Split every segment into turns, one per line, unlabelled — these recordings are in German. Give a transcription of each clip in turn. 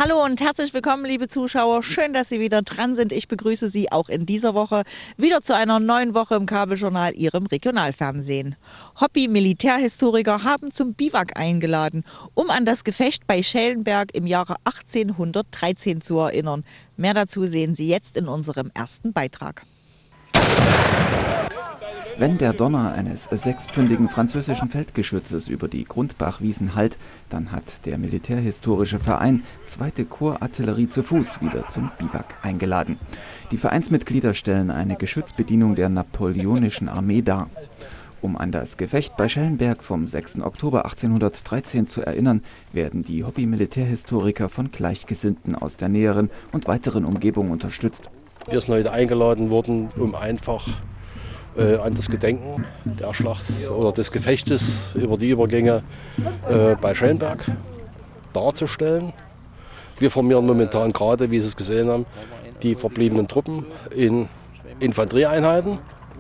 Hallo und herzlich willkommen, liebe Zuschauer. Schön, dass Sie wieder dran sind. Ich begrüße Sie auch in dieser Woche wieder zu einer neuen Woche im Kabeljournal, Ihrem Regionalfernsehen. Hobby-Militärhistoriker haben zum Biwak eingeladen, um an das Gefecht bei Schellenberg im Jahre 1813 zu erinnern. Mehr dazu sehen Sie jetzt in unserem ersten Beitrag.
Wenn der Donner eines 6-pfündigen französischen Feldgeschützes über die Grundbachwiesen hallt, dann hat der Militärhistorische Verein 2. Korps-Artillerie zu Fuß wieder zum Biwak eingeladen. Die Vereinsmitglieder stellen eine Geschützbedienung der napoleonischen Armee dar. Um an das Gefecht bei Schellenberg vom 6. Oktober 1813 zu erinnern, werden die Hobby-Militärhistoriker von Gleichgesinnten aus der näheren und weiteren Umgebung unterstützt.
Wir sind heute eingeladen worden, um einfach an das Gedenken der Schlacht oder des Gefechtes über die Übergänge bei Schellenberg darzustellen. Wir formieren momentan gerade, wie Sie es gesehen haben, die verbliebenen Truppen in Infanterieeinheiten.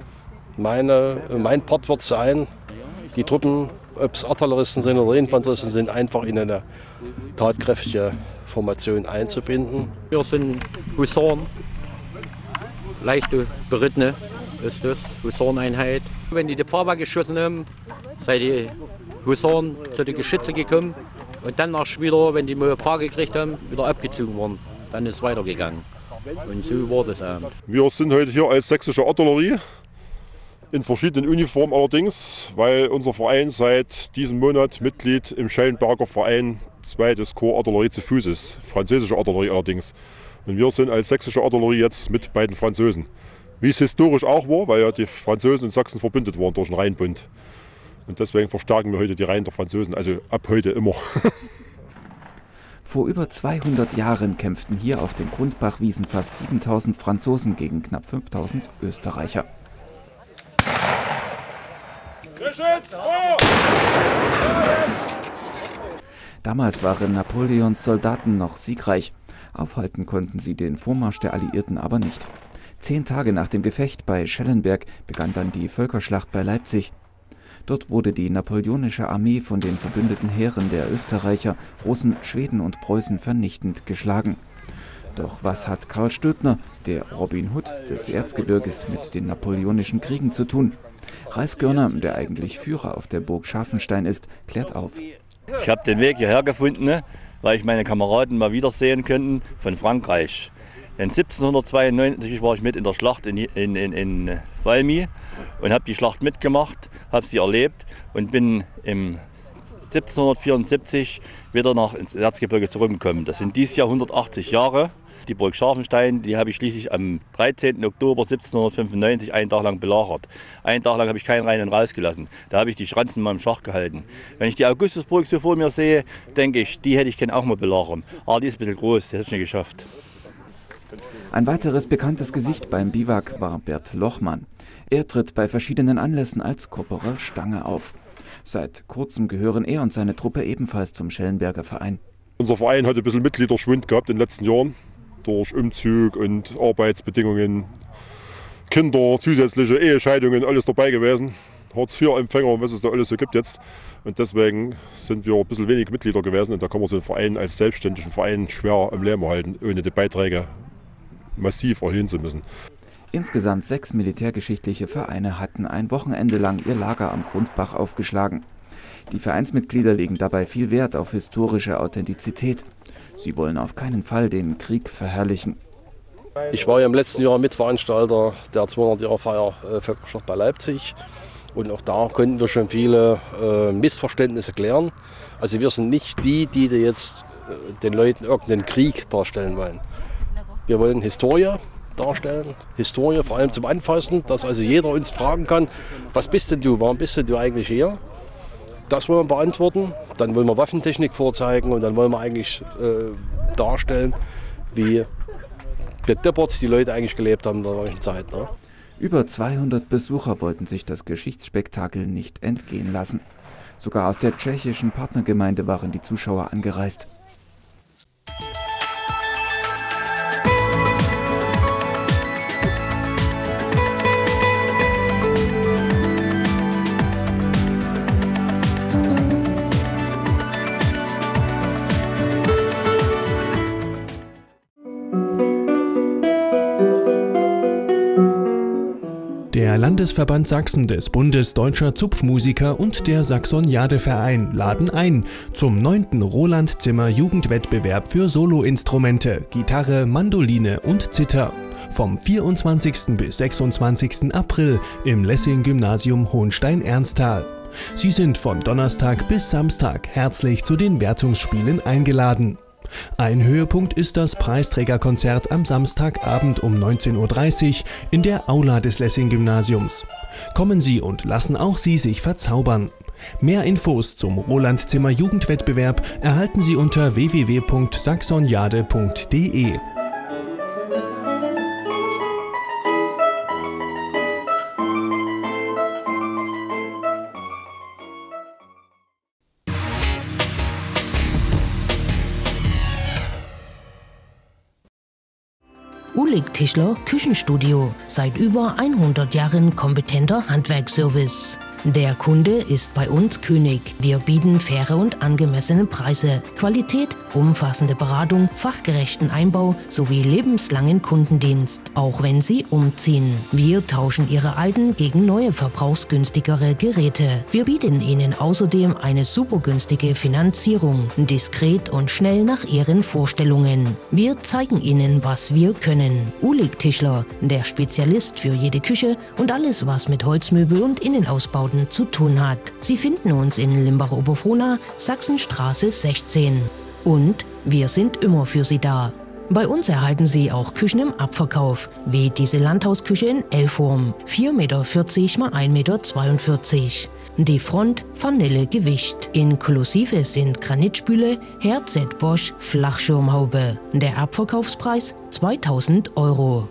Mein Part wird sein, die Truppen, ob es Artilleristen sind oder Infanteristen sind, einfach in eine tatkräftige Formation einzubinden.
Wir sind Husaren, leichte Berittene. Ist das Husareneinheit. Wenn die Pfad geschossen haben, sind die Husaren zu den Geschützen gekommen und dann erst wieder, wenn die mal Pfad gekriegt haben, wieder abgezogen worden. Dann ist es weitergegangen. Und so war das eben.
Wir sind heute hier als sächsische Artillerie, in verschiedenen Uniformen allerdings, weil unser Verein seit diesem Monat Mitglied im Schellenberger Verein 2. Korps Artillerie zu Fuß ist, französische Artillerie allerdings. Und wir sind als sächsische Artillerie jetzt mit bei den Franzosen. Wie es historisch auch war, weil ja die Franzosen und Sachsen verbündet waren durch den Rheinbund. Und deswegen verstärken wir heute die Reihen der Franzosen, also ab heute immer.
Vor über 200 Jahren kämpften hier auf den Grundbachwiesen fast 7000 Franzosen gegen knapp 5000 Österreicher. Damals waren Napoleons Soldaten noch siegreich. Aufhalten konnten sie den Vormarsch der Alliierten aber nicht. 10 Tage nach dem Gefecht bei Schellenberg begann dann die Völkerschlacht bei Leipzig. Dort wurde die napoleonische Armee von den verbündeten Heeren der Österreicher, Russen, Schweden und Preußen vernichtend geschlagen. Doch was hat Karl Stülpner, der Robin Hood des Erzgebirges, mit den napoleonischen Kriegen zu tun? Ralf Görner, der eigentlich Führer auf der Burg Scharfenstein ist, klärt auf.
Ich habe den Weg hierher gefunden, weil ich meine Kameraden mal wiedersehen könnte von Frankreich. Denn 1792 war ich mit in der Schlacht in Valmy und habe die Schlacht mitgemacht, habe sie erlebt und bin im 1774 wieder ins Erzgebirge zurückgekommen. Das sind dieses Jahr 180 Jahre. Die Burg Scharfenstein, die habe ich schließlich am 13. Oktober 1795 einen Tag lang belagert. Einen Tag lang habe ich keinen rein und rausgelassen. Da habe ich die Schranzen mal im Schach gehalten. Wenn ich die Augustusburg so vor mir sehe, denke ich, die hätte ich gerne auch mal belagern. Aber die ist ein bisschen groß, die hätte ich nicht geschafft.
Ein weiteres bekanntes Gesicht beim Biwak war Bert Lochmann. Er tritt bei verschiedenen Anlässen als Korporal Stange auf. Seit kurzem gehören er und seine Truppe ebenfalls zum Schellenberger Verein.
Unser Verein hat ein bisschen Mitgliederschwund gehabt in den letzten Jahren. Durch Umzug und Arbeitsbedingungen, Kinder, zusätzliche Ehescheidungen, alles dabei gewesen. Hartz-IV-Empfänger und was es da alles so gibt jetzt. Und deswegen sind wir ein bisschen wenig Mitglieder gewesen. Und da kann man so einen Verein als selbstständigen Verein schwer am Leben halten, ohne die Beiträge massiv erhöhen zu müssen.
Insgesamt 6 militärgeschichtliche Vereine hatten ein Wochenende lang ihr Lager am Grundbach aufgeschlagen. Die Vereinsmitglieder legen dabei viel Wert auf historische Authentizität. Sie wollen auf keinen Fall den Krieg verherrlichen.
Ich war ja im letzten Jahr Mitveranstalter der 200-Jahre-Feier Völkerschlacht bei Leipzig. Und auch da konnten wir schon viele Missverständnisse klären. Also wir sind nicht die jetzt den Leuten irgendeinen Krieg darstellen wollen. Wir wollen Historie darstellen, Historie vor allem zum Anfassen, dass also jeder uns fragen kann, was bist denn du, warum bist denn du eigentlich hier? Das wollen wir beantworten, dann wollen wir Waffentechnik vorzeigen und dann wollen wir eigentlich darstellen, wie bedeppert die Leute eigentlich gelebt haben in der neuen Zeit. Ne?
Über 200 Besucher wollten sich das Geschichtsspektakel nicht entgehen lassen. Sogar aus der tschechischen Partnergemeinde waren die Zuschauer angereist.
Der Landesverband Sachsen des Bundes Deutscher Zupfmusiker und der Saxoniade-Verein laden ein zum 9. Roland Zimmer Jugendwettbewerb für Soloinstrumente, Gitarre, Mandoline und Zither. Vom 24. bis 26. April im Lessing-Gymnasium Hohenstein-Ernsthal. Sie sind von Donnerstag bis Samstag herzlich zu den Wertungsspielen eingeladen. Ein Höhepunkt ist das Preisträgerkonzert am Samstagabend um 19:30 Uhr in der Aula des Lessing-Gymnasiums. Kommen Sie und lassen auch Sie sich verzaubern. Mehr Infos zum Roland Zimmer Jugendwettbewerb erhalten Sie unter www.saxoniade.de.
Ulig Tischler Küchenstudio, seit über 100 Jahren kompetenter Handwerksservice. Der Kunde ist bei uns König. Wir bieten faire und angemessene Preise, Qualität, umfassende Beratung, fachgerechten Einbau sowie lebenslangen Kundendienst, auch wenn Sie umziehen. Wir tauschen Ihre alten gegen neue verbrauchsgünstigere Geräte. Wir bieten Ihnen außerdem eine super günstige Finanzierung, diskret und schnell nach Ihren Vorstellungen. Wir zeigen Ihnen, was wir können. Ulig Tischler, der Spezialist für jede Küche und alles, was mit Holzmöbel und Innenausbauten zu tun hat. Sie finden uns in Limbach-Oberfrohna, Sachsenstraße 16. Und wir sind immer für Sie da. Bei uns erhalten Sie auch Küchen im Abverkauf, wie diese Landhausküche in L-Form, 4,40 Meter x 1,42 Meter. Die Front Vanille Gewicht. Inklusive sind Granitspüle, Herd Z Bosch, Flachschirmhaube. Der Abverkaufspreis 2.000 €.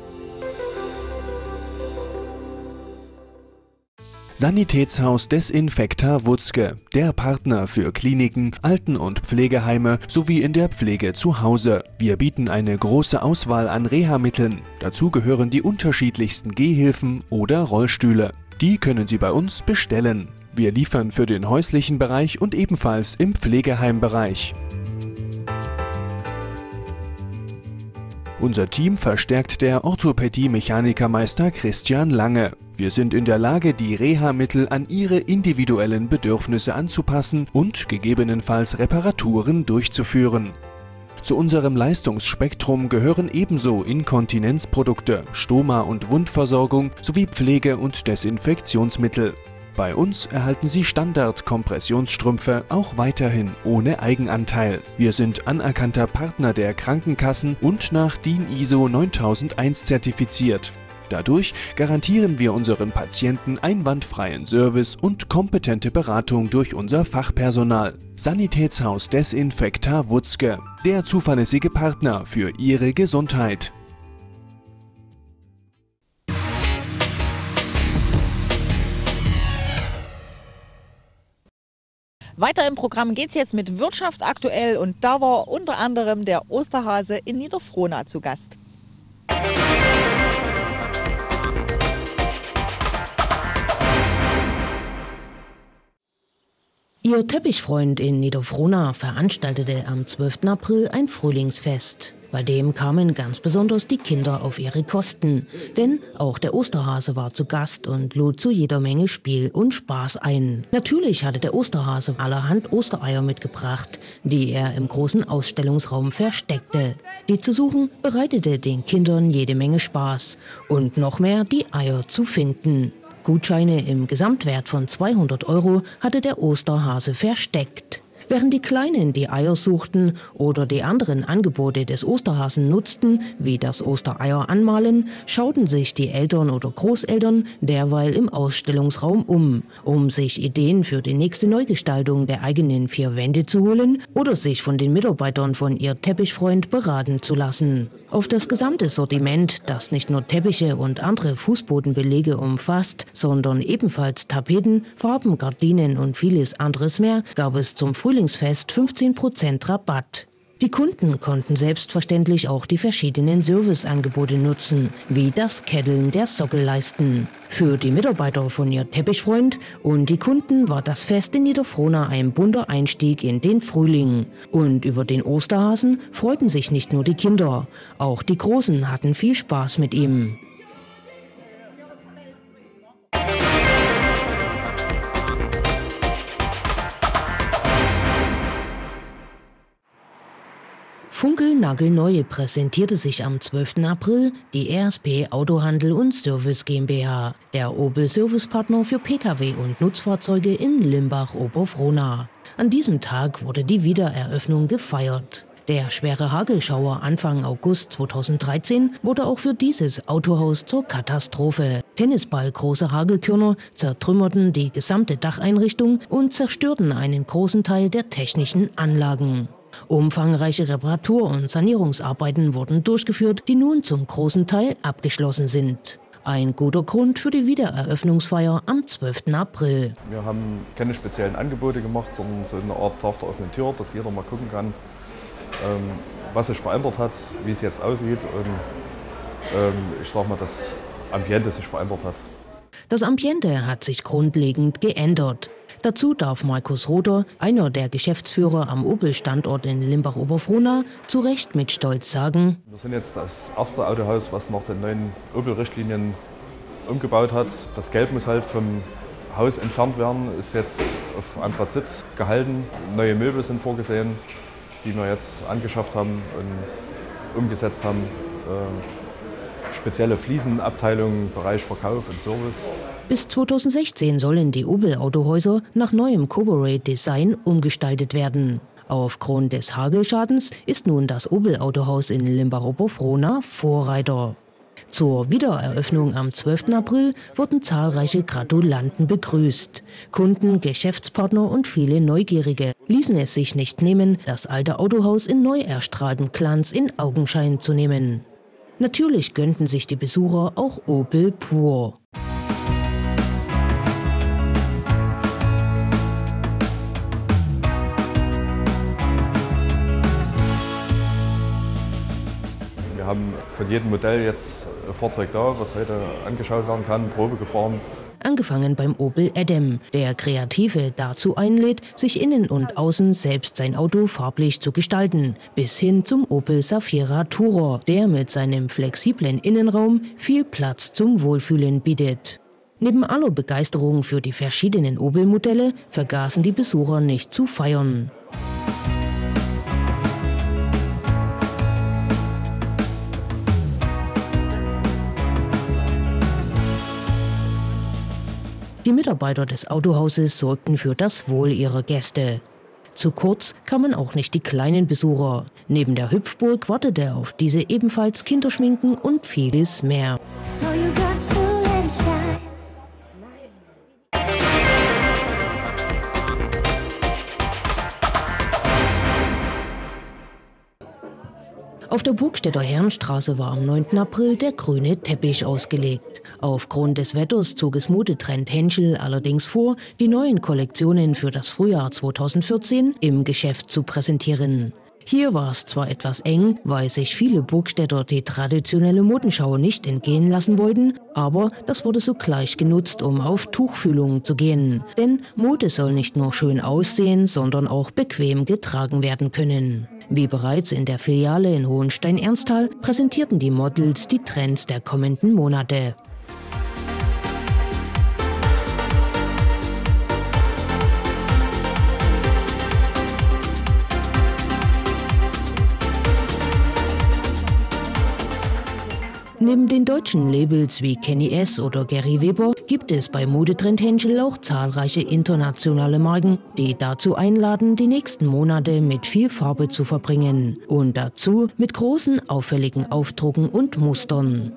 Sanitätshaus Desinfekta Wutzke, der Partner für Kliniken, Alten- und Pflegeheime sowie in der Pflege zu Hause. Wir bieten eine große Auswahl an Reha-Mitteln. Dazu gehören die unterschiedlichsten Gehhilfen oder Rollstühle. Die können Sie bei uns bestellen. Wir liefern für den häuslichen Bereich und ebenfalls im Pflegeheimbereich. Unser Team verstärkt der Orthopädie-Mechanikermeister Christian Lange. Wir sind in der Lage, die Reha-Mittel an Ihre individuellen Bedürfnisse anzupassen und gegebenenfalls Reparaturen durchzuführen. Zu unserem Leistungsspektrum gehören ebenso Inkontinenzprodukte, Stoma- und Wundversorgung sowie Pflege- und Desinfektionsmittel. Bei uns erhalten Sie Standard-Kompressionsstrümpfe auch weiterhin ohne Eigenanteil. Wir sind anerkannter Partner der Krankenkassen und nach DIN ISO 9001 zertifiziert. Dadurch garantieren wir unseren Patienten einwandfreien Service und kompetente Beratung durch unser Fachpersonal. Sanitätshaus Desinfekta Wutzke, der zuverlässige Partner für Ihre Gesundheit.
Weiter im Programm geht es jetzt mit Wirtschaft aktuell und da war unter anderem der Osterhase in Niederfrohna zu Gast.
Ihr Teppichfreund in Niederfrohna veranstaltete am 12. April ein Frühlingsfest. Bei dem kamen ganz besonders die Kinder auf ihre Kosten. Denn auch der Osterhase war zu Gast und lud zu jeder Menge Spiel und Spaß ein. Natürlich hatte der Osterhase allerhand Ostereier mitgebracht, die er im großen Ausstellungsraum versteckte. Die zu suchen bereitete den Kindern jede Menge Spaß. Und noch mehr, die Eier zu finden. Gutscheine im Gesamtwert von 200 € hatte der Osterhase versteckt. Während die Kleinen die Eier suchten oder die anderen Angebote des Osterhasen nutzten, wie das Ostereier anmalen, schauten sich die Eltern oder Großeltern derweil im Ausstellungsraum um sich Ideen für die nächste Neugestaltung der eigenen 4 Wände zu holen oder sich von den Mitarbeitern von ihr Teppichfreund beraten zu lassen. Auf das gesamte Sortiment, das nicht nur Teppiche und andere Fußbodenbelege umfasst, sondern ebenfalls Tapeten, Farben, Gardinen und vieles anderes mehr, gab es zum Frühlingsfest 15% Rabatt. Die Kunden konnten selbstverständlich auch die verschiedenen Serviceangebote nutzen, wie das Ketteln der Sockelleisten. Für die Mitarbeiter von ihr Teppichfreund und die Kunden war das Fest in Niederfrohna ein bunter Einstieg in den Frühling. Und über den Osterhasen freuten sich nicht nur die Kinder, auch die Großen hatten viel Spaß mit ihm. Niegelnagelneu präsentierte sich am 12. April die RSP Autohandel und Service GmbH, der Opel Servicepartner für Pkw und Nutzfahrzeuge in Limbach-Oberfrohna. An diesem Tag wurde die Wiedereröffnung gefeiert. Der schwere Hagelschauer Anfang August 2013 wurde auch für dieses Autohaus zur Katastrophe. Tennisballgroße Hagelkörner zertrümmerten die gesamte Dacheinrichtung und zerstörten einen großen Teil der technischen Anlagen. Umfangreiche Reparatur- und Sanierungsarbeiten wurden durchgeführt, die nun zum großen Teil abgeschlossen sind. Ein guter Grund für die Wiedereröffnungsfeier am 12. April.
Wir haben keine speziellen Angebote gemacht, sondern so eine Art Tag der offenen Tür, dass jeder mal gucken kann, was sich verändert hat, wie es jetzt aussieht und ich sag mal, das Ambiente sich verändert hat.
Das Ambiente hat sich grundlegend geändert. Dazu darf Markus Rother, einer der Geschäftsführer am Opel-Standort in Limbach-Oberfrohna, zu Recht mit Stolz sagen:
Wir sind jetzt das erste Autohaus, was nach den neuen Opel-Richtlinien umgebaut hat. Das Gelb muss halt vom Haus entfernt werden, ist jetzt auf Anthrazit gehalten. Neue Möbel sind vorgesehen, die wir jetzt angeschafft haben und umgesetzt haben. Spezielle Fliesenabteilungen im Bereich Verkauf und Service.
Bis 2016 sollen die Opel-Autohäuser nach neuem Corporate-Design umgestaltet werden. Aufgrund des Hagelschadens ist nun das Opel-Autohaus in Limbach-Oberfrohna Vorreiter. Zur Wiedereröffnung am 12. April wurden zahlreiche Gratulanten begrüßt. Kunden, Geschäftspartner und viele Neugierige ließen es sich nicht nehmen, das alte Autohaus in neu erstrahltem Glanz in Augenschein zu nehmen. Natürlich gönnten sich die Besucher auch Opel pur.
Wir haben von jedem Modell jetzt ein Fahrzeug da, was heute angeschaut werden kann, Probe gefahren.
Angefangen beim Opel Adam, der Kreative dazu einlädt, sich innen und außen selbst sein Auto farblich zu gestalten, bis hin zum Opel Zafira Tourer, der mit seinem flexiblen Innenraum viel Platz zum Wohlfühlen bietet. Neben aller Begeisterung für die verschiedenen Opel-Modelle vergaßen die Besucher nicht zu feiern. Die Mitarbeiter des Autohauses sorgten für das Wohl ihrer Gäste. Zu kurz kamen auch nicht die kleinen Besucher. Neben der Hüpfburg wartete auf diese ebenfalls Kinderschminken und vieles mehr. Auf der Burgstädter Herrenstraße war am 9. April der grüne Teppich ausgelegt. Aufgrund des Wetters zog es Modetrend Henschel allerdings vor, die neuen Kollektionen für das Frühjahr 2014 im Geschäft zu präsentieren. Hier war es zwar etwas eng, weil sich viele Burgstädter die traditionelle Modenschau nicht entgehen lassen wollten, aber das wurde sogleich genutzt, um auf Tuchfühlung zu gehen. Denn Mode soll nicht nur schön aussehen, sondern auch bequem getragen werden können. Wie bereits in der Filiale in Hohenstein-Ernsthal präsentierten die Models die Trends der kommenden Monate. Neben den deutschen Labels wie Kenny S. oder Gary Weber gibt es bei Modetrend Henschel auch zahlreiche internationale Marken, die dazu einladen, die nächsten Monate mit viel Farbe zu verbringen. Und dazu mit großen, auffälligen Aufdrucken und Mustern.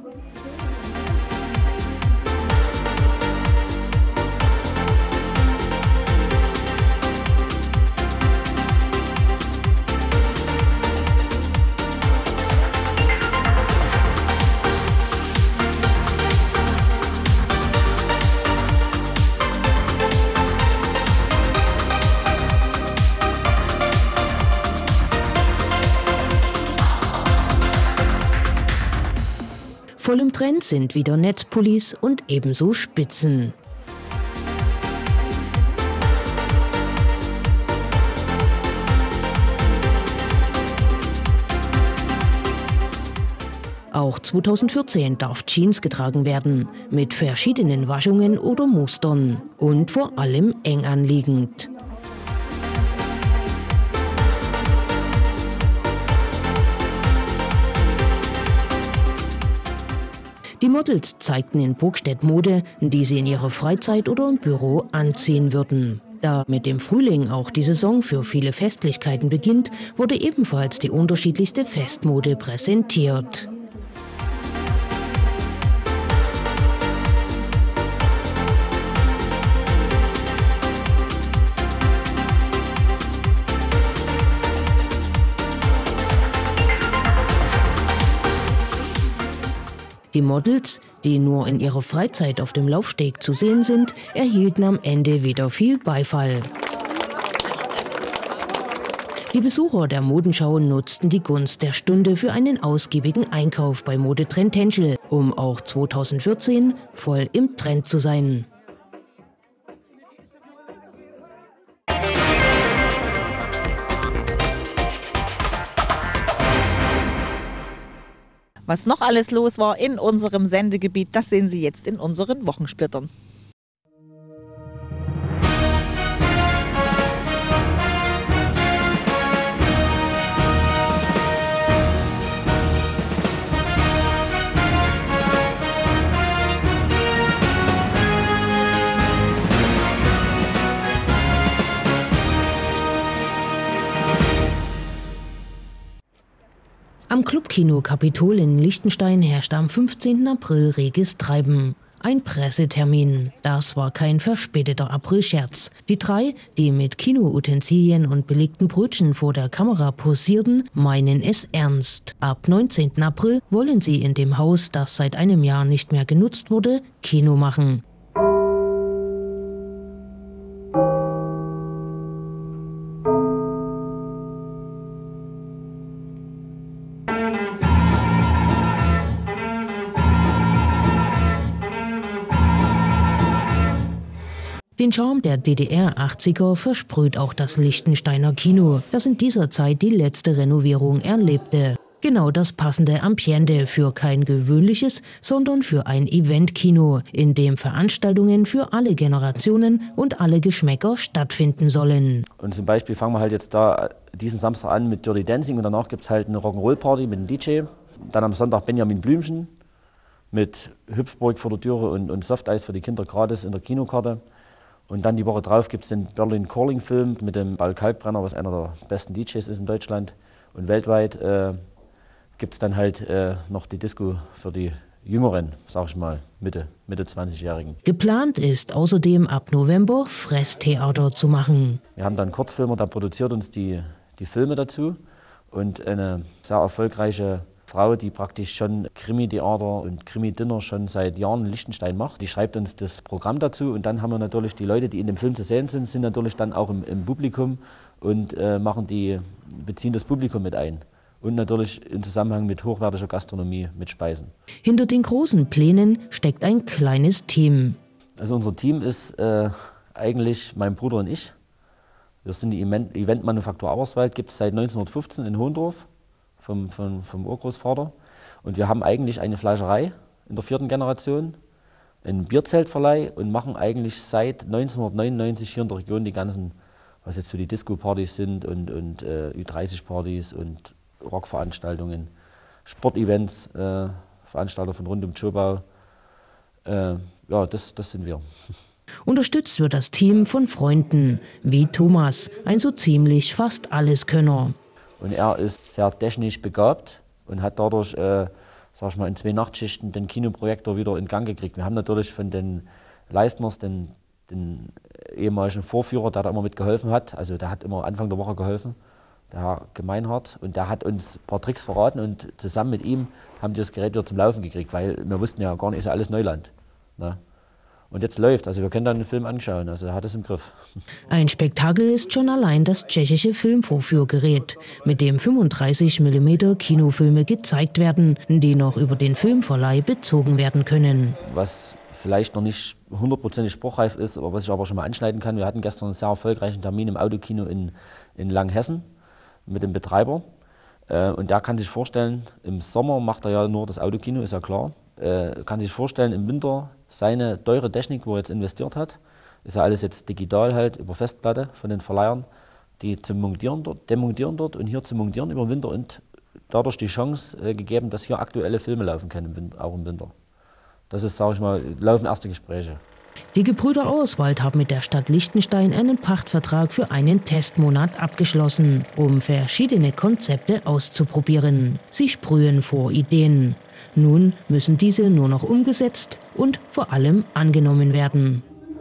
Voll im Trend sind wieder Netzpullis und ebenso Spitzen. Auch 2014 darf Jeans getragen werden, mit verschiedenen Waschungen oder Mustern und vor allem eng anliegend. Die Models zeigten in Burgstedt Mode, die sie in ihrer Freizeit oder im Büro anziehen würden. Da mit dem Frühling auch die Saison für viele Festlichkeiten beginnt, wurde ebenfalls die unterschiedlichste Festmode präsentiert. Die Models, die nur in ihrer Freizeit auf dem Laufsteg zu sehen sind, erhielten am Ende wieder viel Beifall. Die Besucher der Modenschau nutzten die Gunst der Stunde für einen ausgiebigen Einkauf bei Modetrend Henschel, um auch 2014 voll im Trend zu sein.
Was noch alles los war in unserem Sendegebiet, das sehen Sie jetzt in unseren Wochensplittern.
Am Clubkino Kapitol in Liechtenstein herrschte am 15. April reges Treiben. Ein Pressetermin. Das war kein verspäteter Aprilscherz. Die drei, die mit Kinoutensilien und belegten Brötchen vor der Kamera posierten, meinen es ernst. Ab 19. April wollen sie in dem Haus, das seit einem Jahr nicht mehr genutzt wurde, Kino machen. Den Charme der DDR-80er versprüht auch das Liechtensteiner Kino, das in dieser Zeit die letzte Renovierung erlebte. Genau das passende Ambiente für kein gewöhnliches, sondern für ein Eventkino, in dem Veranstaltungen für alle Generationen und alle Geschmäcker stattfinden sollen.
Und zum Beispiel fangen wir halt jetzt da diesen Samstag an mit Dirty Dancing und danach gibt es halt eine Rock'n'Roll-Party mit einem DJ. Dann am Sonntag Benjamin Blümchen mit Hüpfburg vor der Türe und Softeis für die Kinder gratis in der Kinokarte. Und dann die Woche drauf gibt es den Berlin Calling Film mit dem Paul Kalkbrenner, was einer der besten DJs ist in Deutschland. Und weltweit gibt es dann halt noch die Disco für die Jüngeren, sag ich mal, Mitte 20-Jährigen.
Geplant ist außerdem ab November Fresstheater zu machen.
Wir haben dann Kurzfilmer, der produziert uns die Filme dazu. Und eine sehr erfolgreiche Frau, die praktisch schon Krimi-Theater und Krimi-Dinner schon seit Jahren in Liechtenstein macht. Die schreibt uns das Programm dazu und dann haben wir natürlich die Leute, die in dem Film zu sehen sind, sind natürlich dann auch im Publikum und beziehen das Publikum mit ein. Und natürlich im Zusammenhang mit hochwertiger Gastronomie, mit Speisen.
Hinter den großen Plänen steckt ein kleines Team.
Also unser Team ist eigentlich mein Bruder und ich. Wir sind die Eventmanufaktur Auerswald, gibt es seit 1915 in Hohndorf. Vom Urgroßvater. Und wir haben eigentlich eine Fleischerei in der 4. Generation, einen Bierzeltverleih und machen eigentlich seit 1999 hier in der Region die ganzen, was jetzt so die Disco-Partys sind und Ü30-Partys und Rockveranstaltungen, Sportevents, Veranstalter von rund um Tschobau. Ja, das sind wir.
Unterstützt wird das Team von Freunden, wie Thomas, ein so ziemlich fast Alleskönner.
Und er ist sehr technisch begabt und hat dadurch, sag ich mal, in 2 Nachtschichten den Kinoprojektor wieder in Gang gekriegt. Wir haben natürlich von den Leistners, den ehemaligen Vorführer, der da immer mitgeholfen hat, also der hat immer Anfang der Woche geholfen, der Herr Gemeinhardt, und der hat uns ein paar Tricks verraten und zusammen mit ihm haben wir das Gerät wieder zum Laufen gekriegt, weil wir wussten ja gar nicht, ist ja alles Neuland. Ne? Und jetzt läuft, also wir können dann den Film anschauen, also er hat es im Griff.
Ein Spektakel ist schon allein das tschechische Filmvorführgerät, mit dem 35 mm Kinofilme gezeigt werden, die noch über den Filmverleih bezogen werden können.
Was vielleicht noch nicht 100% spruchreif ist, aber was ich aber schon mal anschneiden kann, wir hatten gestern einen sehr erfolgreichen Termin im Autokino in Langhessen mit dem Betreiber. Und der kann sich vorstellen, im Sommer macht er ja nur das Autokino, ist ja klar. Kann sich vorstellen, im Winter seine teure Technik, wo er jetzt investiert hat, ist ja alles jetzt digital halt über Festplatte von den Verleihern, die zum Montieren demontieren dort und hier zu montieren über den Winter und dadurch die Chance gegeben, dass hier aktuelle Filme laufen können, auch im Winter. Das ist, sage ich mal, laufen erste Gespräche.
Die Gebrüder Auerswald haben mit der Stadt Liechtenstein einen Pachtvertrag für einen Testmonat abgeschlossen, um verschiedene Konzepte auszuprobieren. Sie sprühen vor Ideen. Nun müssen diese nur noch umgesetzt und vor allem angenommen werden.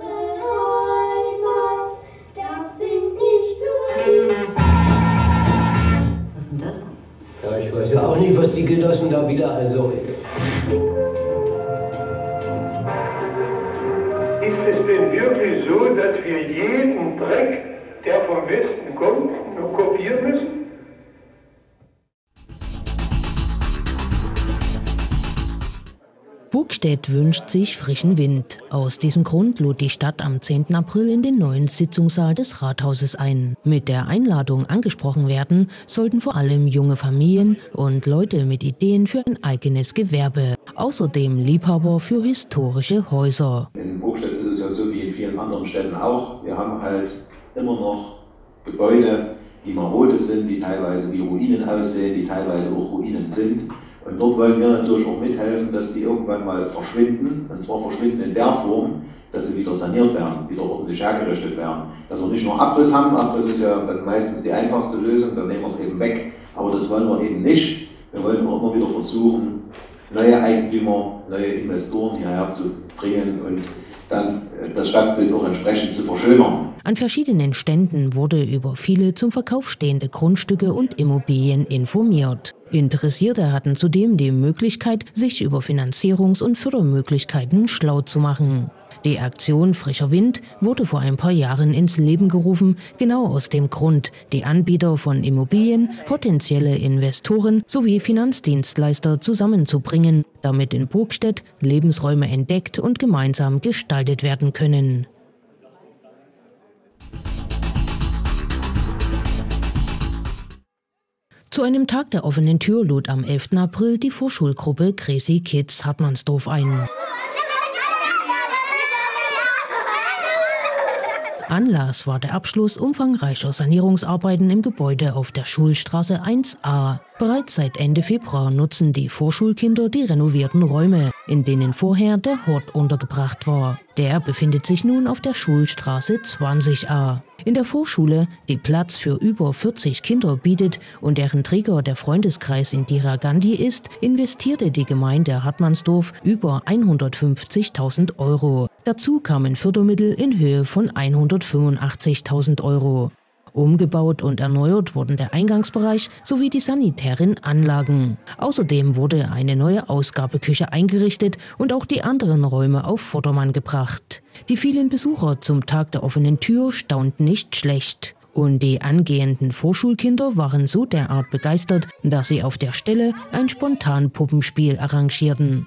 Was ist denn das? Ja, ich weiß ja auch nicht, was die Genossen da wieder also.
Ist es denn wirklich so, dass wir jeden Dreck, der vom Westen kommt, nur kopieren müssen?
Burgstädt wünscht sich frischen Wind. Aus diesem Grund lud die Stadt am 10. April in den neuen Sitzungssaal des Rathauses ein. Mit der Einladung angesprochen werden sollten vor allem junge Familien und Leute mit Ideen für ein eigenes Gewerbe. Außerdem Liebhaber für historische Häuser.
In Burgstädt ist es ja so wie in vielen anderen Städten auch. Wir haben halt immer noch Gebäude, die marode sind, die teilweise wie Ruinen aussehen, die teilweise auch Ruinen sind. Und dort wollen wir natürlich auch mithelfen, dass die irgendwann mal verschwinden. Und zwar verschwinden in der Form, dass sie wieder saniert werden, wieder ordentlich hergerichtet werden. Dass wir nicht nur Abriss haben, Abriss ist ja dann meistens die einfachste Lösung, dann nehmen wir es eben weg. Aber das wollen wir eben nicht. Wir wollen auch immer wieder versuchen, neue Eigentümer, neue Investoren hierher zu bringen und dann das Stadtbild auch entsprechend zu verschönern.
An verschiedenen Ständen wurde über viele zum Verkauf stehende Grundstücke und Immobilien informiert. Interessierte hatten zudem die Möglichkeit, sich über Finanzierungs- und Fördermöglichkeiten schlau zu machen. Die Aktion Frischer Wind wurde vor ein paar Jahren ins Leben gerufen, genau aus dem Grund, die Anbieter von Immobilien, potenzielle Investoren sowie Finanzdienstleister zusammenzubringen, damit in Burgstädt Lebensräume entdeckt und gemeinsam gestaltet werden können. Zu einem Tag der offenen Tür lud am 11. April die Vorschulgruppe Crazy Kids Hartmannsdorf ein. Anlass war der Abschluss umfangreicher Sanierungsarbeiten im Gebäude auf der Schulstraße 1a. Bereits seit Ende Februar nutzen die Vorschulkinder die renovierten Räume, in denen vorher der Hort untergebracht war. Der befindet sich nun auf der Schulstraße 20a. In der Vorschule, die Platz für über 40 Kinder bietet und deren Träger der Freundeskreis Indira Gandhi ist, investierte die Gemeinde Hartmannsdorf über 150.000 Euro. Dazu kamen Fördermittel in Höhe von 185.000 Euro. Umgebaut und erneuert wurden der Eingangsbereich sowie die sanitären Anlagen. Außerdem wurde eine neue Ausgabeküche eingerichtet und auch die anderen Räume auf Vordermann gebracht. Die vielen Besucher zum Tag der offenen Tür staunten nicht schlecht. Und die angehenden Vorschulkinder waren so derart begeistert, dass sie auf der Stelle ein Spontanpuppenspiel arrangierten.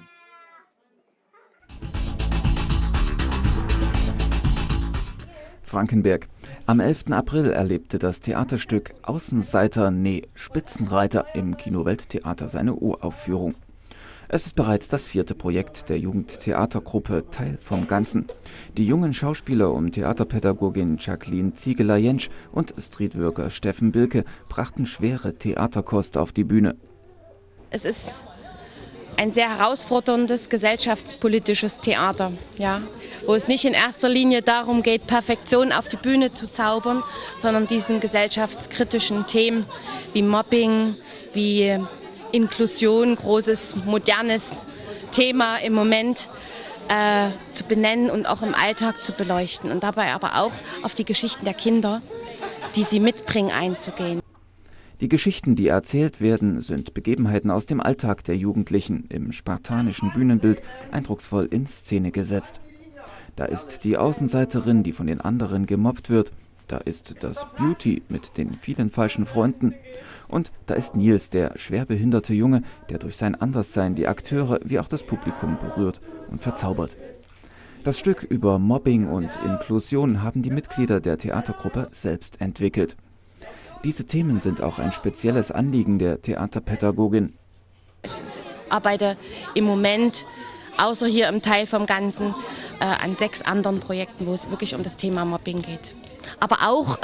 Frankenberg. Am 11. April erlebte das Theaterstück Außenseiter, nee, Spitzenreiter im Kino-Welttheater seine Uraufführung. Es ist bereits das 4. Projekt der Jugendtheatergruppe Teil vom Ganzen. Die jungen Schauspieler um Theaterpädagogin Jacqueline Ziegeler-Jentsch und Streetworker Steffen Bilke brachten schwere Theaterkost auf die Bühne.
Es ist ein sehr herausforderndes gesellschaftspolitisches Theater, ja, wo es nicht in erster Linie darum geht, Perfektion auf die Bühne zu zaubern, sondern diesen gesellschaftskritischen Themen wie Mobbing, wie Inklusion, großes, modernes Thema im Moment zu benennen und auch im Alltag zu beleuchten und dabei aber auch auf die Geschichten der Kinder, die sie mitbringen, einzugehen.
Die Geschichten, die erzählt werden, sind Begebenheiten aus dem Alltag der Jugendlichen im spartanischen Bühnenbild eindrucksvoll in Szene gesetzt. Da ist die Außenseiterin, die von den anderen gemobbt wird. Da ist das Beauty mit den vielen falschen Freunden. Und da ist Nils, der schwerbehinderte Junge, der durch sein Anderssein die Akteure wie auch das Publikum berührt und verzaubert. Das Stück über Mobbing und Inklusion haben die Mitglieder der Theatergruppe selbst entwickelt. Diese Themen sind auch ein spezielles Anliegen der Theaterpädagogin.
Ich arbeite im Moment, außer hier im Teil vom Ganzen, an 6 anderen Projekten, wo es wirklich um das Thema Mobbing geht. Aber auch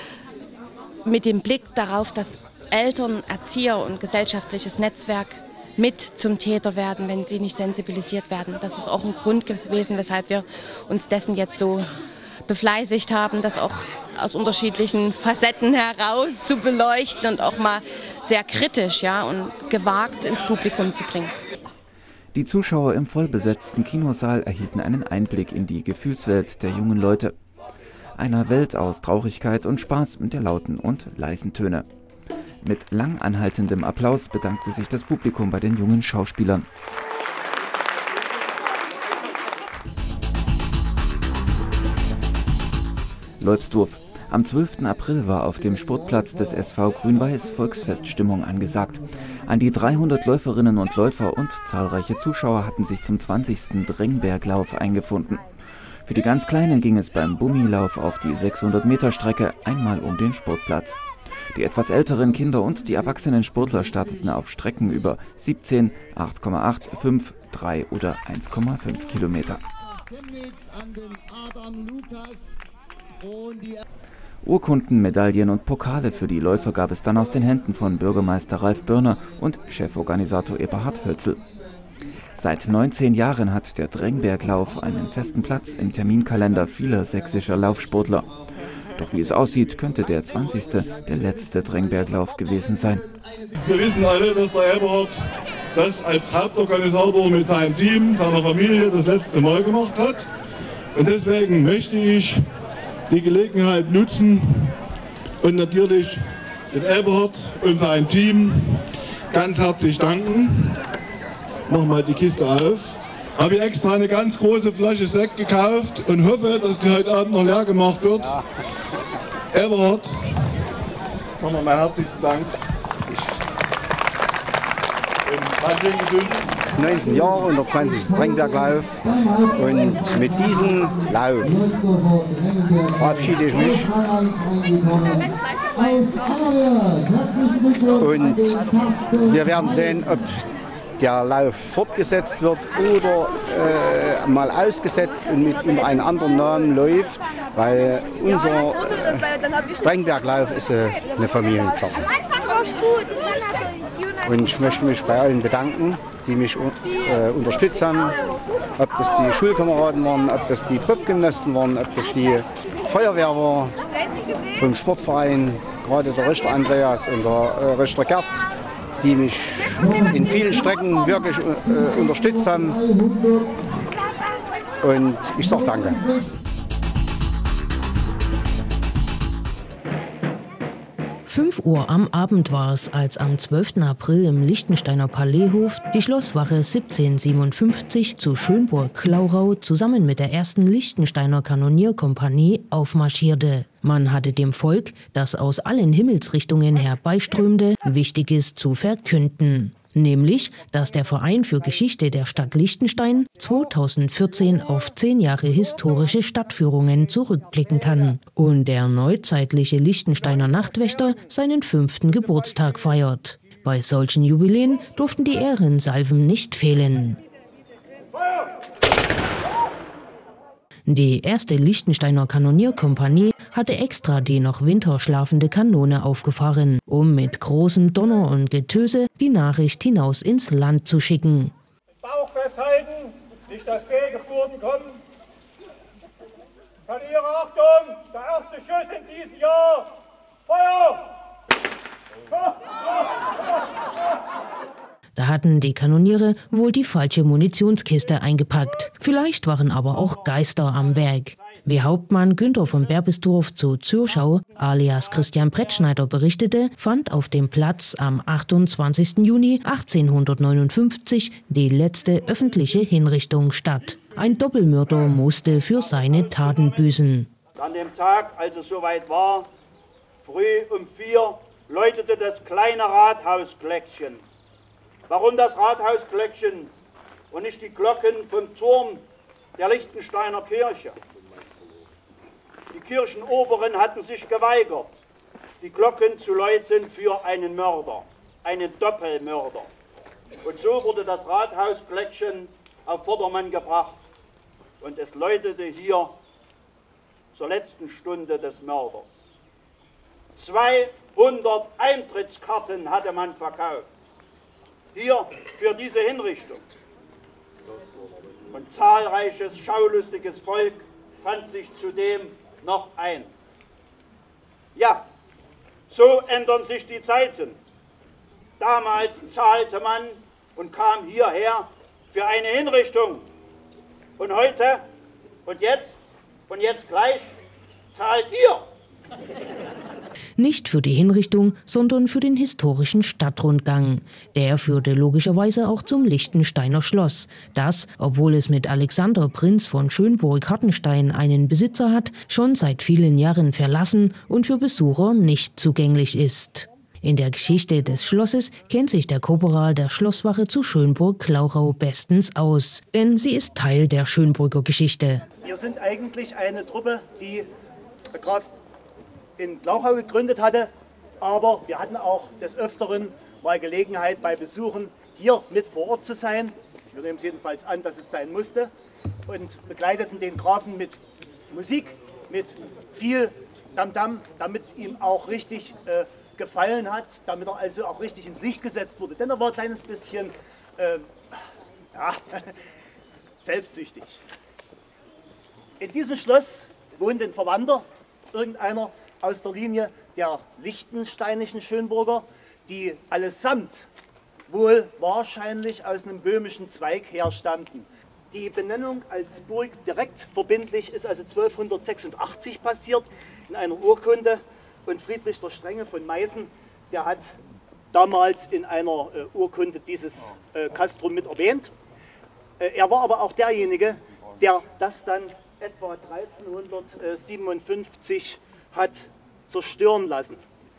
mit dem Blick darauf, dass Eltern, Erzieher und gesellschaftliches Netzwerk mit zum Täter werden, wenn sie nicht sensibilisiert werden. Das ist auch ein Grund gewesen, weshalb wir uns dessen jetzt so befleißigt haben, das auch aus unterschiedlichen Facetten heraus zu beleuchten und auch mal sehr kritisch, ja, und gewagt ins Publikum zu bringen.
Die Zuschauer im vollbesetzten Kinosaal erhielten einen Einblick in die Gefühlswelt der jungen Leute. Einer Welt aus Traurigkeit und Spaß der lauten und leisen Töne. Mit lang anhaltendem Applaus bedankte sich das Publikum bei den jungen Schauspielern. Leubsdorf. Am 12. April war auf dem Sportplatz des SV Grün-Weiß Volksfeststimmung angesagt. An die 300 Läuferinnen und Läufer und zahlreiche Zuschauer hatten sich zum 20. Drengberglauf eingefunden. Für die ganz Kleinen ging es beim Bummilauf auf die 600-Meter-Strecke einmal um den Sportplatz. Die etwas älteren Kinder und die erwachsenen Sportler starteten auf Strecken über 17, 8,8, 5, 3 oder 1,5 Kilometer. Urkunden, Medaillen und Pokale für die Läufer gab es dann aus den Händen von Bürgermeister Ralf Börner und Cheforganisator Eberhard Hölzel. Seit 19 Jahren hat der Drengberglauf einen festen Platz im Terminkalender vieler sächsischer Laufsportler. Doch wie es aussieht, könnte der 20. der letzte Drengberglauf gewesen sein.
Wir wissen alle, dass der Eberhard das als Hauptorganisator mit seinem Team, seiner Familie das letzte Mal gemacht hat. Und deswegen möchte ich die Gelegenheit nutzen und natürlich den Eberhard und sein Team ganz herzlich danken. Nochmal die Kiste auf. Habe ich extra eine ganz große Flasche Sekt gekauft und hoffe, dass die heute Abend noch leer gemacht wird. Eberhard, nochmal meinen herzlichsten Dank.
Das ist 19 Jahre und der 20. Drengberglauf und mit diesem Lauf verabschiede ich mich und wir werden sehen, ob der Lauf fortgesetzt wird oder mal ausgesetzt und mit unter einem anderen Namen läuft, weil unser Drengberglauf ist eine Familiensache. Und ich möchte mich bei allen bedanken, die mich unterstützt haben, ob das die Schulkameraden waren, ob das die Popgymnasten waren, ob das die Feuerwehr war, vom Sportverein, gerade der Richter Andreas und der Richter Gerd, die mich in vielen Strecken wirklich unterstützt haben. Und ich sage danke.
5 Uhr am Abend war es, als am 12. April im Liechtensteiner Palaishof die Schlosswache 1757 zu Schönburg-Klaurau zusammen mit der 1. Liechtensteiner Kanonierkompanie aufmarschierte. Man hatte dem Volk, das aus allen Himmelsrichtungen herbeiströmte, Wichtiges zu verkünden. Nämlich, dass der Verein für Geschichte der Stadt Liechtenstein 2014 auf 10 Jahre historische Stadtführungen zurückblicken kann und der neuzeitliche Liechtensteiner Nachtwächter seinen 5. Geburtstag feiert. Bei solchen Jubiläen durften die Ehrensalven nicht fehlen. Die 1. Liechtensteiner Kanonierkompanie hatte extra die noch winterschlafende Kanone aufgefahren, um mit großem Donner und Getöse die Nachricht hinaus ins Land zu schicken.
Bauch festhalten, nicht dass Fehlgeburten kommen. Kanoniere, Achtung, der erste Schuss in diesem Jahr. Feuer!
Da hatten die Kanoniere wohl die falsche Munitionskiste eingepackt. Vielleicht waren aber auch Geister am Werk. Wie Hauptmann Günther von Berbisdorf zu Zürschau, alias Christian Brettschneider, berichtete, fand auf dem Platz am 28. Juni 1859 die letzte öffentliche Hinrichtung statt. Ein Doppelmörder musste für seine Taten büßen.
An dem Tag, als es soweit war, früh um 4 läutete das kleine Rathausglöckchen. Warum das Rathausglöckchen und nicht die Glocken vom Turm der Liechtensteiner Kirche? Die Kirchenoberen hatten sich geweigert, die Glocken zu läuten für einen Mörder, einen Doppelmörder. Und so wurde das Rathausglöckchen auf Vordermann gebracht und es läutete hier zur letzten Stunde des Mörders. 200 Eintrittskarten hatte man verkauft. hier für diese Hinrichtung. Und zahlreiches schaulustiges Volk fand sich zudem noch ein. Ja, so ändern sich die Zeiten. Damals zahlte man und kam hierher für eine Hinrichtung. Und heute und jetzt gleich zahlt ihr.
Nicht für die Hinrichtung, sondern für den historischen Stadtrundgang. Der führte logischerweise auch zum Liechtensteiner Schloss, das, obwohl es mit Alexander Prinz von Schönburg-Hartenstein einen Besitzer hat, schon seit vielen Jahren verlassen und für Besucher nicht zugänglich ist. In der Geschichte des Schlosses kennt sich der Korporal der Schlosswache zu Schönburg-Klauchau bestens aus, denn sie ist Teil der Schönburger Geschichte.
Wir sind eigentlich eine Truppe, die der Graf in Glauchau gegründet hatte, aber wir hatten auch des Öfteren mal Gelegenheit, bei Besuchen hier mit vor Ort zu sein. Wir nehmen es jedenfalls an, dass es sein musste, und begleiteten den Grafen mit Musik, mit viel Tamtam, damit es ihm auch richtig gefallen hat, damit er also auch richtig ins Licht gesetzt wurde. Denn er war ein kleines bisschen selbstsüchtig. In diesem Schloss wohnt ein Verwandter, irgendeiner aus der Linie der liechtensteinischen Schönburger, die allesamt wohl wahrscheinlich aus einem böhmischen Zweig herstammten. Die Benennung als Burg direkt verbindlich ist also 1286 passiert in einer Urkunde, und Friedrich der Strenge von Meißen, der hat damals in einer Urkunde dieses Castrum mit erwähnt. Er war aber auch derjenige, der das dann etwa 1357 hat zerstören lassen.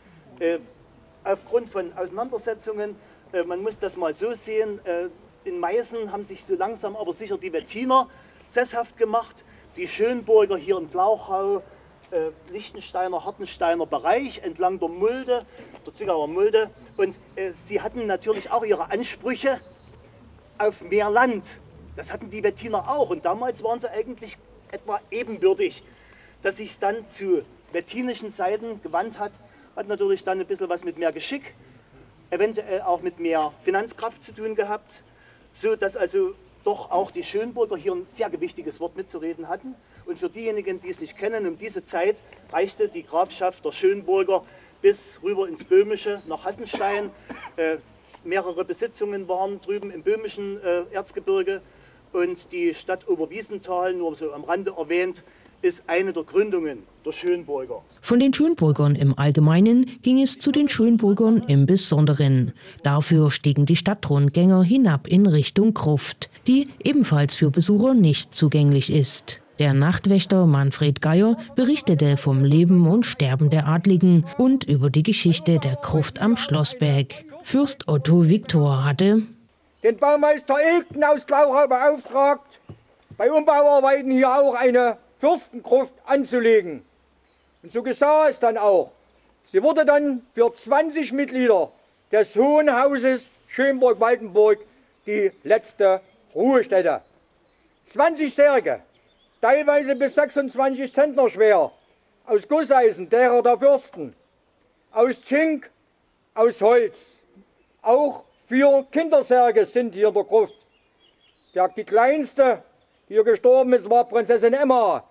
Aufgrund von Auseinandersetzungen, man muss das mal so sehen, in Meißen haben sich so langsam aber sicher die Wettiner sesshaft gemacht, die Schönburger hier in Glauchau, Liechtensteiner, Hartensteiner Bereich entlang der Mulde, der Zwickauer Mulde, und sie hatten natürlich auch ihre Ansprüche auf mehr Land. Das hatten die Wettiner auch, und damals waren sie eigentlich etwa ebenbürtig. Dass sich es dann zu wettinischen Seiten gewandt hat, hat natürlich dann ein bisschen was mit mehr Geschick, eventuell auch mit mehr Finanzkraft zu tun gehabt, so dass also doch auch die Schönburger hier ein sehr gewichtiges Wort mitzureden hatten. Und für diejenigen, die es nicht kennen, um diese Zeit reichte die Grafschaft der Schönburger bis rüber ins Böhmische, nach Hassenstein. Mehrere Besitzungen waren drüben im böhmischen Erzgebirge, und die Stadt Oberwiesenthal, nur so am Rande erwähnt, ist eine der Gründungen der Schönburger.
Von den Schönburgern im Allgemeinen ging es zu den Schönburgern im Besonderen. Dafür stiegen die Stadtrundgänger hinab in Richtung Gruft, die ebenfalls für Besucher nicht zugänglich ist. Der Nachtwächter Manfred Geier berichtete vom Leben und Sterben der Adligen und über die Geschichte der Gruft am Schlossberg. Fürst Otto Viktor hatte
den Baumeister Elgten aus Glauchau beauftragt, bei Umbauarbeiten hier auch eine Fürstengruft anzulegen. Und so geschah es dann auch. Sie wurde dann für 20 Mitglieder des Hohen Hauses Schönburg-Waldenburg die letzte Ruhestätte. 20 Särge, teilweise bis 26 Zentner schwer, aus Gusseisen, derer der Fürsten, aus Zink, aus Holz. Auch 4 Kindersärge sind hier in der Gruft. Die kleinste, die hier gestorben ist, war Prinzessin Emma,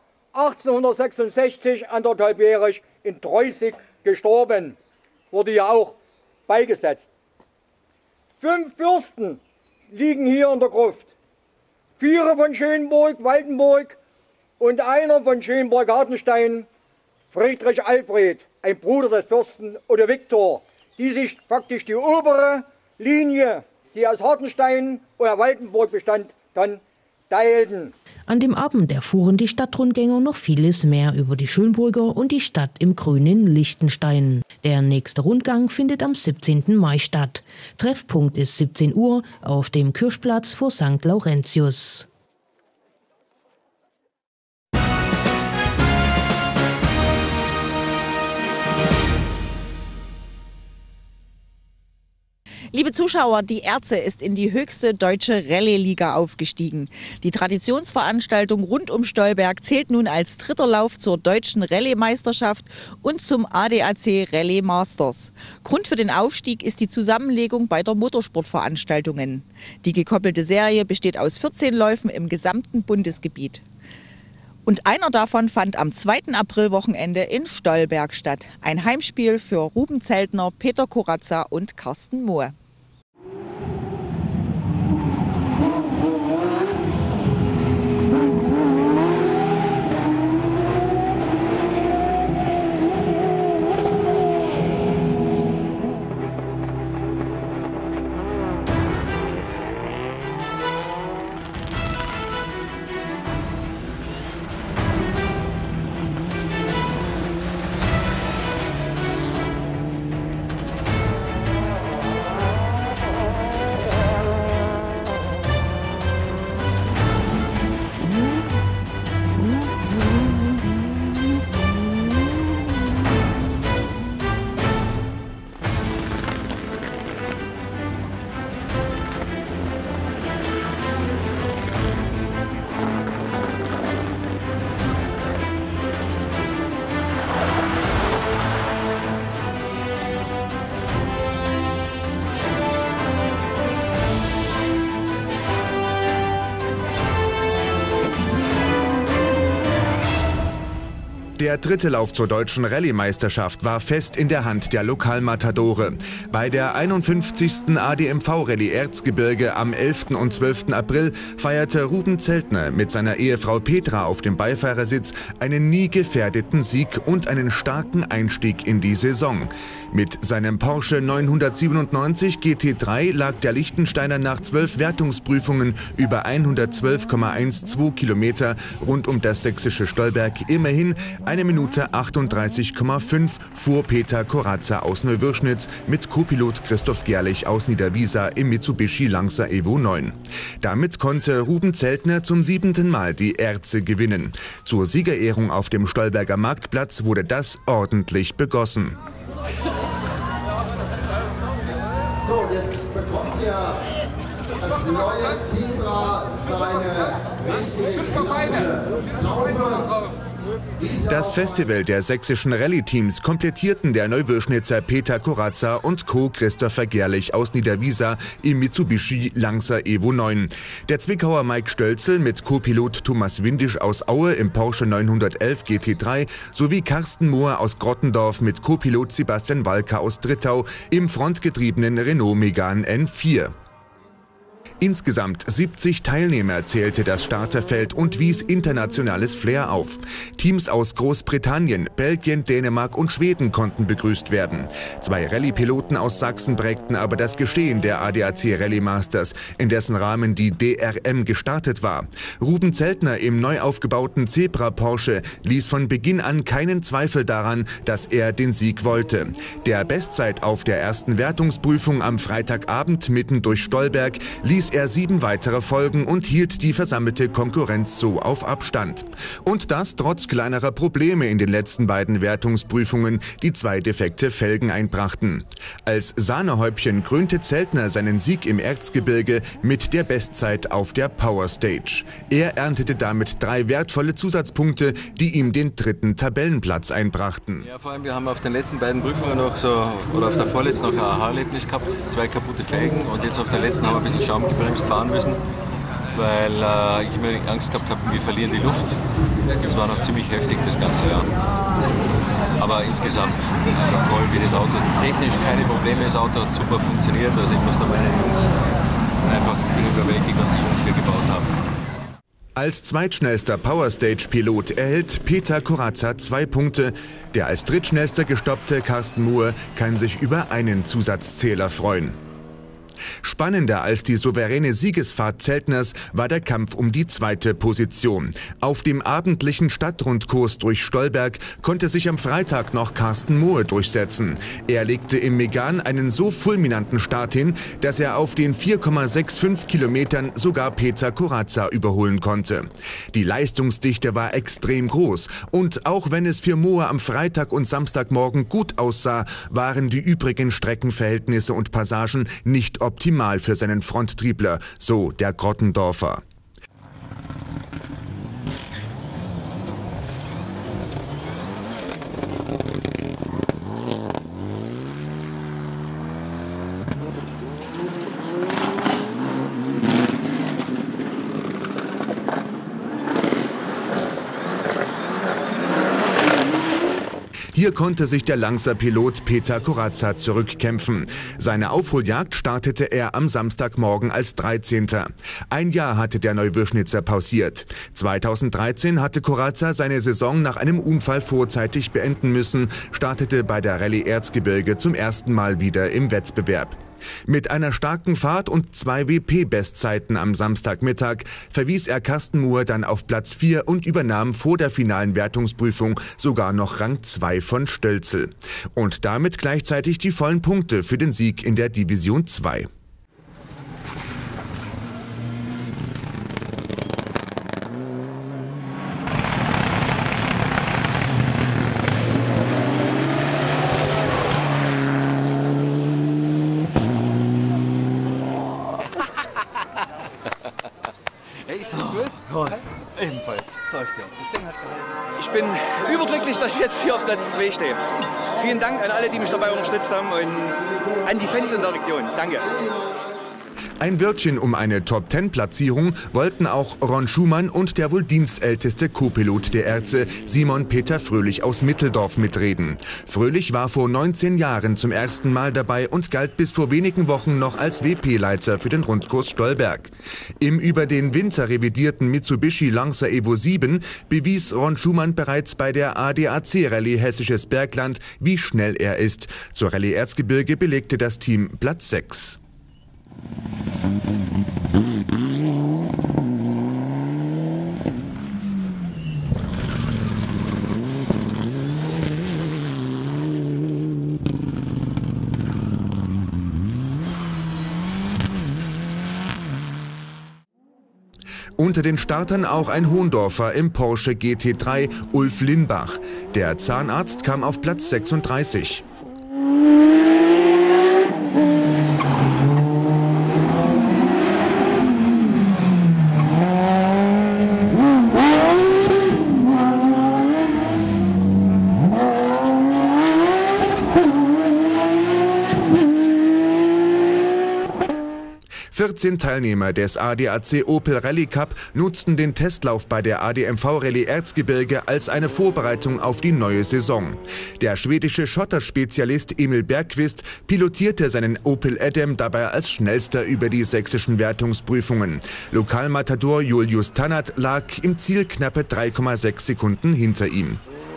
1866, 1,5-jährig, in Treusig gestorben, wurde hier auch beigesetzt. 5 Fürsten liegen hier in der Gruft. 4 von Schönburg, Waldenburg und einer von Schönburg-Hartenstein, Friedrich Alfred, ein Bruder des Fürsten Otto Viktor, die sich faktisch die obere Linie, die aus Hartenstein oder Waldenburg bestand, dann teilten.
An dem Abend erfuhren die Stadtrundgänger noch vieles mehr über die Schönburger und die Stadt im grünen Liechtenstein. Der nächste Rundgang findet am 17. Mai statt. Treffpunkt ist 17 Uhr auf dem Kirchplatz vor St. Laurentius.
Liebe Zuschauer, die Erze ist in die höchste deutsche Rallye-Liga aufgestiegen. Die Traditionsveranstaltung rund um Stolberg zählt nun als dritter Lauf zur deutschen Rallye-Meisterschaft und zum ADAC Rallye Masters. Grund für den Aufstieg ist die Zusammenlegung beider Motorsportveranstaltungen. Die gekoppelte Serie besteht aus 14 Läufen im gesamten Bundesgebiet. Und einer davon fand am 2. Aprilwochenende in Stolberg statt. Ein Heimspiel für Ruben Zeltner, Peter Corazza und Carsten Mohr.
Der dritte Lauf zur deutschen Rallye-Meisterschaft war fest in der Hand der Lokalmatadore. Bei der 51. ADMV-Rallye Erzgebirge am 11. und 12. April feierte Ruben Zeltner mit seiner Ehefrau Petra auf dem Beifahrersitz einen nie gefährdeten Sieg und einen starken Einstieg in die Saison. Mit seinem Porsche 997 GT3 lag der Liechtensteiner nach 12 Wertungsprüfungen über 112,12 Kilometer rund um das sächsische Stolberg immerhin 1 Minute 38,5 vor Peter Corazza aus Neuwirschnitz mit Co-Pilot Christoph Gerlich aus Niederwiesa im Mitsubishi Lancer Evo 9. Damit konnte Ruben Zeltner zum 7. Mal die Erze gewinnen. Zur Siegerehrung auf dem Stolberger Marktplatz wurde das ordentlich begossen.
So, jetzt bekommt ja das neue Zebra seine richtige klassische Taufe.
Das Festival der sächsischen Rallye-Teams komplettierten der Neuwirschnitzer Peter Corazza und Co. Christopher Gerlich aus Niederwiesa im Mitsubishi Lancer Evo 9. Der Zwickauer Mike Stölzel mit Co-Pilot Thomas Windisch aus Aue im Porsche 911 GT3 sowie Carsten Mohr aus Grottendorf mit Co-Pilot Sebastian Walker aus Drittau im frontgetriebenen Renault Megane N4. Insgesamt 70 Teilnehmer zählte das Starterfeld und wies internationales Flair auf. Teams aus Großbritannien, Belgien, Dänemark und Schweden konnten begrüßt werden. 2 Rallye-Piloten aus Sachsen prägten aber das Geschehen der ADAC Rallye Masters, in dessen Rahmen die DRM gestartet war. Ruben Zeltner im neu aufgebauten Zebra Porsche ließ von Beginn an keinen Zweifel daran, dass er den Sieg wollte. Der Bestzeit auf der ersten Wertungsprüfung am Freitagabend mitten durch Stolberg ließ er 7 weitere folgen und hielt die versammelte Konkurrenz so auf Abstand. Und das trotz kleinerer Probleme in den letzten beiden Wertungsprüfungen, die 2 defekte Felgen einbrachten. Als Sahnehäubchen krönte Zeltner seinen Sieg im Erzgebirge mit der Bestzeit auf der Power Stage. Er erntete damit 3 wertvolle Zusatzpunkte, die ihm den 3. Tabellenplatz einbrachten.
Ja, vor allem, wir haben auf den letzten beiden Prüfungen noch oder auf der vorletzten noch ein Aha-Erlebnis gehabt, 2 kaputte Felgen und jetzt auf der letzten haben wir ein bisschen Schaum gebremst fahren müssen, weil ich immer Angst gehabt habe, wir verlieren die Luft. Das war noch ziemlich heftig das ganze Jahr. Aber insgesamt einfach toll, wie das Auto technisch keine Probleme, das Auto hat super funktioniert, also ich muss da meine Jungs einfach überwältigt, was die Jungs hier gebaut haben.
Als zweitschnellster Powerstage-Pilot erhält Peter Corazza 2 Punkte. Der als drittschnellster gestoppte Carsten Mohr kann sich über einen Zusatzzähler freuen. Spannender als die souveräne Siegesfahrt Zeltners war der Kampf um die zweite Position. Auf dem abendlichen Stadtrundkurs durch Stolberg konnte sich am Freitag noch Carsten Mohe durchsetzen. Er legte im Meghan einen so fulminanten Start hin, dass er auf den 4,65 Kilometern sogar Peter Corazza überholen konnte. Die Leistungsdichte war extrem groß und auch wenn es für Mohe am Freitag und Samstagmorgen gut aussah, waren die übrigen Streckenverhältnisse und Passagen nicht optimal für seinen Fronttriebler, so der Grottendorfer. Hier konnte sich der Langser Pilot Peter Corazza zurückkämpfen. Seine Aufholjagd startete er am Samstagmorgen als 13. Ein Jahr hatte der Neuwirschnitzer pausiert. 2013 hatte Corazza seine Saison nach einem Unfall vorzeitig beenden müssen, startete bei der Rallye Erzgebirge zum ersten Mal wieder im Wettbewerb. Mit einer starken Fahrt und 2 WP-Bestzeiten am Samstagmittag verwies er Carsten Mohe dann auf Platz 4 und übernahm vor der finalen Wertungsprüfung sogar noch Rang 2 von Stölzel. Und damit gleichzeitig die vollen Punkte für den Sieg in der Division 2.
Ebenfalls, sag ich dir. Ich bin überglücklich, dass ich jetzt hier auf Platz 2 stehe. Vielen Dank an alle, die mich dabei unterstützt haben und an die Fans in der Region. Danke.
Ein Wörtchen um eine Top-10-Platzierung wollten auch Ron Schumann und der wohl dienstälteste Co-Pilot der Erze, Simon Peter Fröhlich aus Mitteldorf, mitreden. Fröhlich war vor 19 Jahren zum ersten Mal dabei und galt bis vor wenigen Wochen noch als WP-Leiter für den Rundkurs Stolberg. Im über den Winter revidierten Mitsubishi Lancer Evo 7 bewies Ron Schumann bereits bei der ADAC-Rallye Hessisches Bergland, wie schnell er ist. Zur Rallye Erzgebirge belegte das Team Platz 6. Unter den Startern auch ein Hohndorfer im Porsche GT3, Ulf Linbach. Der Zahnarzt kam auf Platz 36. Teilnehmer des ADAC Opel Rallye Cup nutzten den Testlauf bei der ADMV Rallye Erzgebirge als eine Vorbereitung auf die neue Saison. Der schwedische Schotterspezialist Emil Bergqvist pilotierte seinen Opel Adam dabei als schnellster über die sächsischen Wertungsprüfungen. Lokalmatador Julius Tannert lag im Ziel knappe 3,6 Sekunden hinter ihm.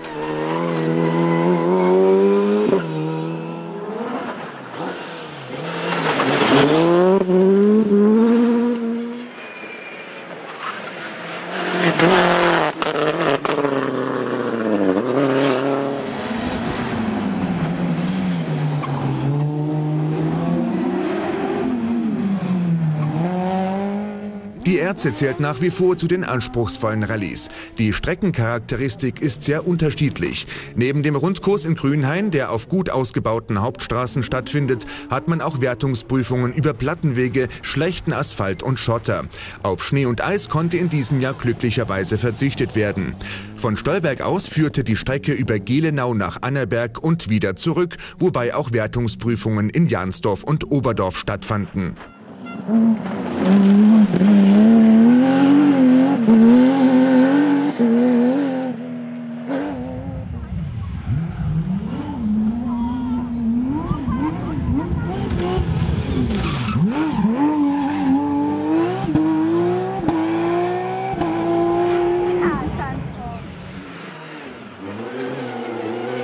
Die Erze zählt nach wie vor zu den anspruchsvollen Rallyes. Die Streckencharakteristik ist sehr unterschiedlich. Neben dem Rundkurs in Grünhain, der auf gut ausgebauten Hauptstraßen stattfindet, hat man auch Wertungsprüfungen über Plattenwege, schlechten Asphalt und Schotter. Auf Schnee und Eis konnte in diesem Jahr glücklicherweise verzichtet werden. Von Stolberg aus führte die Strecke über Gelenau nach Annaberg und wieder zurück, wobei auch Wertungsprüfungen in Jansdorf und Oberdorf stattfanden.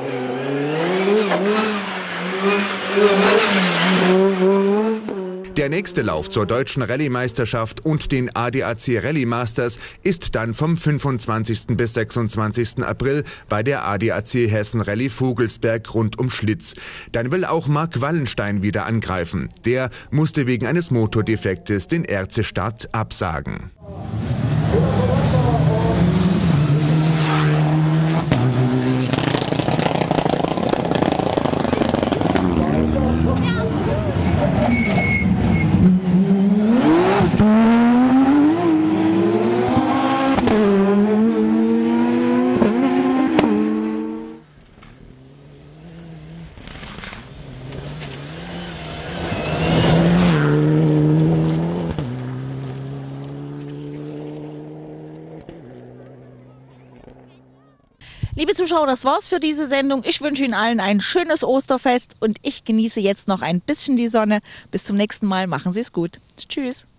Der nächste Lauf zur Deutschen Rallye-Meisterschaft und den ADAC Rallye Masters ist dann vom 25. bis 26. April bei der ADAC Hessen Rallye Vogelsberg rund um Schlitz. Dann will auch Mark Wallenstein wieder angreifen. Der musste wegen eines Motordefektes den Erze-Start absagen.
Liebe Zuschauer, das war's für diese Sendung. Ich wünsche Ihnen allen ein schönes Osterfest und ich genieße jetzt noch ein bisschen die Sonne. Bis zum nächsten Mal. Machen Sie es gut. Tschüss.